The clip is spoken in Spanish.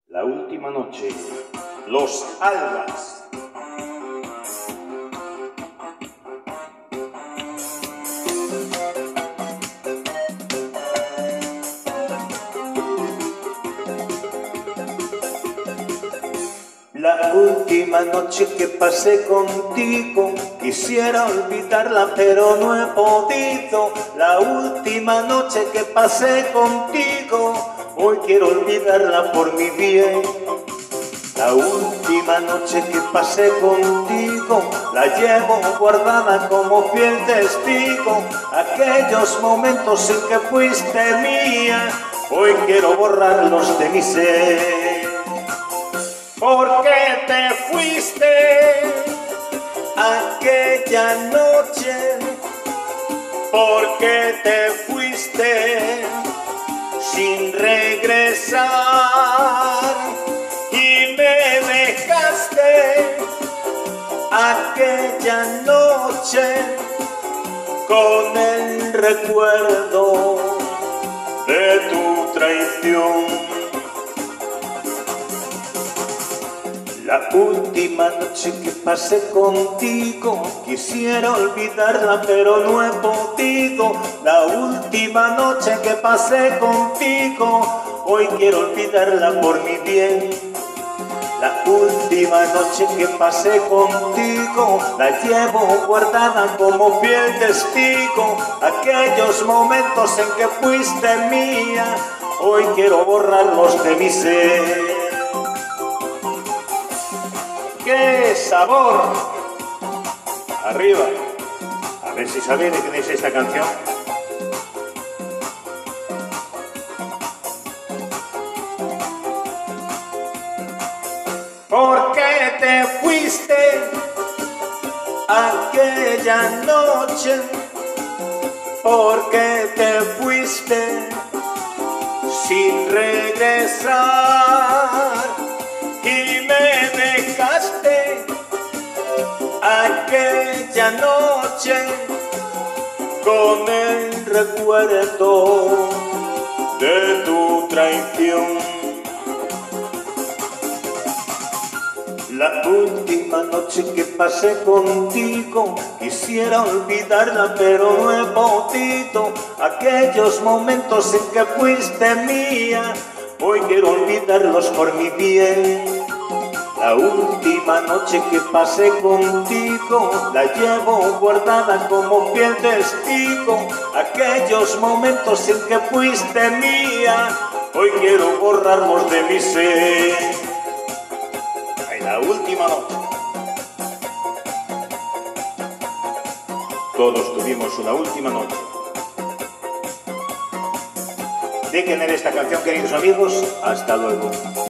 La última noche, Los Albas. La última noche que pasé contigo, quisiera olvidarla pero no he podido. La última noche que pasé contigo, hoy quiero olvidarla por mi bien. La última noche que pasé contigo, la llevo guardada como fiel testigo. Aquellos momentos en que fuiste mía, hoy quiero borrarlos de mi ser. ¿Por qué te fuiste aquella noche? ¿Por qué te fuiste sin regresar? Y me dejaste aquella noche con el recuerdo de tu traición. La última noche que pasé contigo, quisiera olvidarla pero no he podido. La última noche que pasé contigo, hoy quiero olvidarla por mi bien. La última noche que pasé contigo, la llevo guardada como fiel testigo. Aquellos momentos en que fuiste mía, hoy quiero borrarlos de mi ser. ¡Qué sabor! Arriba. A ver si sabéis de quién es esta canción. ¿Por qué te fuiste aquella noche? ¿Por qué te fuiste sin regresar? Y me dejaste aquella noche con el recuerdo de tu traición. La última noche que pasé contigo, quisiera olvidarla pero no he podido. Aquellos momentos en que fuiste mía, hoy quiero olvidarlos por mi bien. La última noche que pasé contigo, la llevo guardada como fiel testigo. Aquellos momentos en que fuiste mía, hoy quiero borrarlos de mi ser. Ay, la última noche. Todos tuvimos una última noche. ¿De quién era esta canción, queridos amigos? Hasta luego.